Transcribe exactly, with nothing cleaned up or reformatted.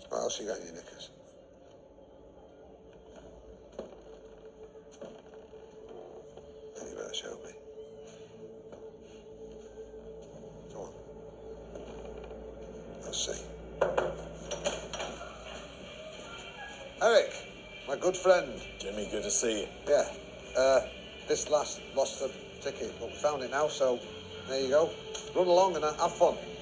What else you got in your knickers? You better show me. Come on. Let's see. Eric, my good friend. Jimmy, good to see you. Yeah. Uh, this last lost the ticket, but we found it now, so there you go. Run along and have fun.